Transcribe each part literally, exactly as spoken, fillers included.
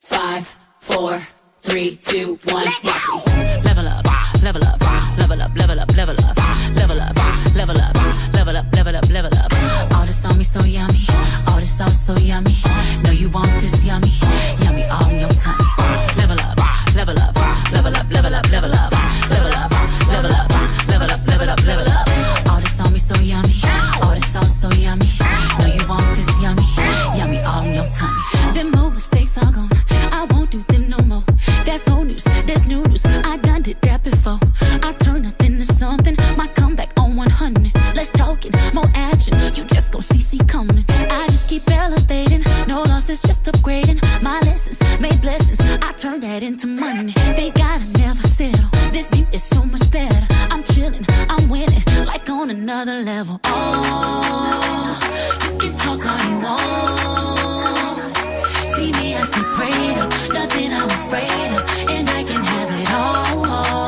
Five, four, three, two, one, watch me. Level up, level up, level up, level up, level up, level up, level up, level up, level up, level up. All this on me so yummy, all this sauce so yummy. Know you want this yummy, yummy all in your tummy. Level up, level up, level up, level up, level up, level up, level up, level up, level up, level up. All this on me so yummy, all this sauce so yummy. Know you want this yummy, yummy all in your tummy. Them more mistakes are gone, I won't do them no more. That's old news, that's new news, I done did that before. I turn nothing to something, my comeback on one hundred. Less talking, more action, you just gon' see, see coming. I just keep elevating, no losses, just upgrading. My lessons, made blessings, I turn that into money. They gotta never settle, this view is so much better. I'm chilling, I'm winning, like on another level. Oh, you can talk all you want. See me, I stay prayed up, nothing I'm afraid of, and I can have it all.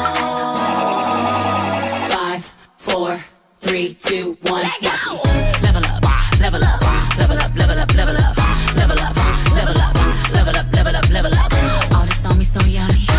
Five, four, three, two, one, watch me. Level up, level up, level up, level up, level up, level up, level up, level up, level up, level up. All this on me so yummy,